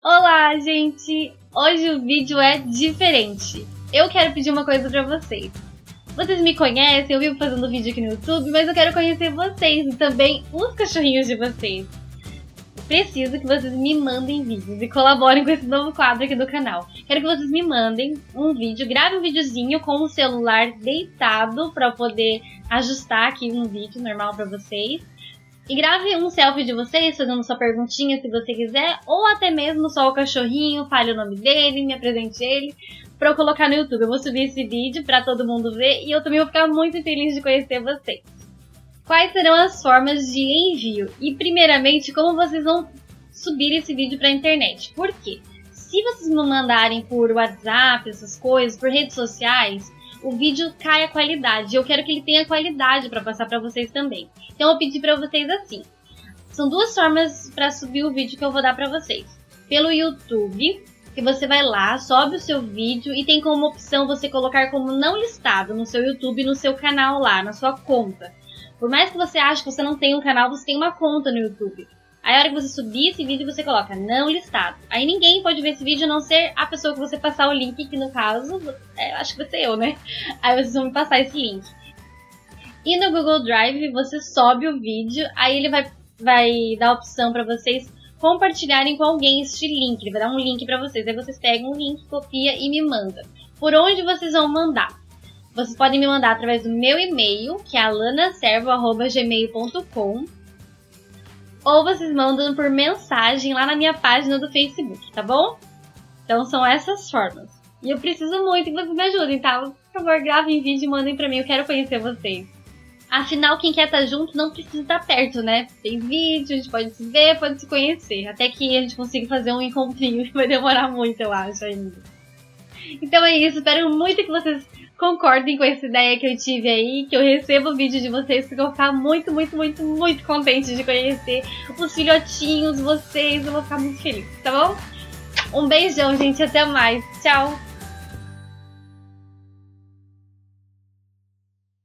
Olá, gente! Hoje o vídeo é diferente. Eu quero pedir uma coisa pra vocês. Vocês me conhecem, eu vivo fazendo vídeo aqui no YouTube, mas eu quero conhecer vocês e também os cachorrinhos de vocês. Preciso que vocês me mandem vídeos e colaborem com esse novo quadro aqui do canal. Quero que vocês me mandem um vídeo, grave um videozinho com o celular deitado pra eu poder ajustar aqui um vídeo normal pra vocês. E grave um selfie de vocês, fazendo sua perguntinha se você quiser, ou até mesmo só o cachorrinho, fale o nome dele, me apresente ele, pra eu colocar no YouTube. Eu vou subir esse vídeo pra todo mundo ver e eu também vou ficar muito feliz de conhecer vocês. Quais serão as formas de envio? E primeiramente, como vocês vão subir esse vídeo pra internet? Por quê? Se vocês me mandarem por WhatsApp, essas coisas, por redes sociais, o vídeo cai a qualidade. Eu quero que ele tenha qualidade para passar para vocês também. Então eu pedi para vocês assim. São duas formas para subir o vídeo que eu vou dar para vocês. Pelo YouTube, que você vai lá, sobe o seu vídeo e tem como opção você colocar como não listado no seu YouTube, no seu canal lá, na sua conta. Por mais que você ache que você não tem um canal, você tem uma conta no YouTube. Aí a hora que você subir esse vídeo, você coloca não listado. Aí ninguém pode ver esse vídeo a não ser a pessoa que você passar o link, que no caso, acho que vai ser eu, né? Aí vocês vão me passar esse link. E no Google Drive, você sobe o vídeo, aí ele vai dar a opção para vocês compartilharem com alguém este link. Ele vai dar um link para vocês. Aí vocês pegam o link, copia e me manda. Por onde vocês vão mandar? Vocês podem me mandar através do meu e-mail, que é alanaservo@gmail.com. Ou vocês mandam por mensagem lá na minha página do Facebook, tá bom? Então são essas formas. E eu preciso muito que vocês me ajudem, tá? Por favor, gravem vídeo e mandem pra mim, eu quero conhecer vocês. Afinal, quem quer estar junto não precisa estar perto, né? Tem vídeo, a gente pode se ver, pode se conhecer. Até que a gente consiga fazer um encontrinho, que vai demorar muito, eu acho, ainda. Então é isso, espero muito que vocês concordem com essa ideia que eu tive aí, que eu receba o vídeo de vocês, porque eu vou ficar muito, muito, muito, muito contente de conhecer os filhotinhos, vocês, eu vou ficar muito feliz, tá bom? Um beijão, gente, até mais, tchau!